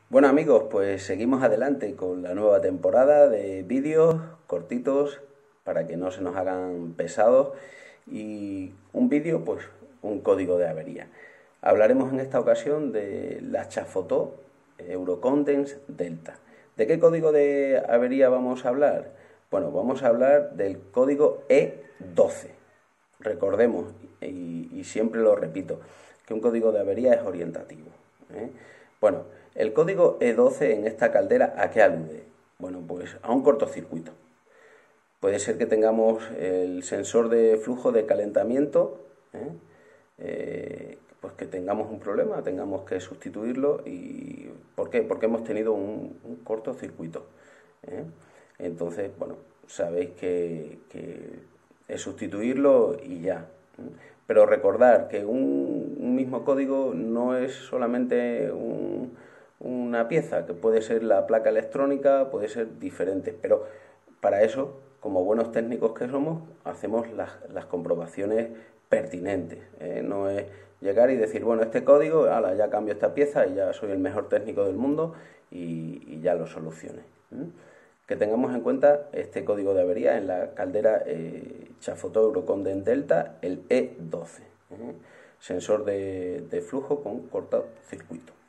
Bueno amigos, pues seguimos adelante con la nueva temporada de vídeos cortitos para que no se nos hagan pesados y un vídeo, pues un código de avería. Hablaremos en esta ocasión de la Chafotó Eurocondense Delta. ¿De qué código de avería vamos a hablar? Bueno, vamos a hablar del código E12. Recordemos, y siempre lo repito, que un código de avería es orientativo. Bueno, el código E12 en esta caldera, ¿a qué alude? Bueno, pues a un cortocircuito. Puede ser que tengamos el sensor de flujo de calentamiento, pues que tengamos un problema, tengamos que sustituirlo. ¿Y por qué? Porque hemos tenido un cortocircuito. Entonces, bueno, sabéis que es sustituirlo y ya. Pero recordar que un mismo código no es solamente una pieza, que puede ser la placa electrónica, puede ser diferente, pero para eso, como buenos técnicos que somos, hacemos las comprobaciones pertinentes. No es llegar y decir, bueno, este código, ala, ya cambio esta pieza y ya soy el mejor técnico del mundo y ya lo solucioné. Que tengamos en cuenta este código de avería en la caldera Chafotó Eurocondense Delta, el E12. Sensor de flujo con cortocircuito.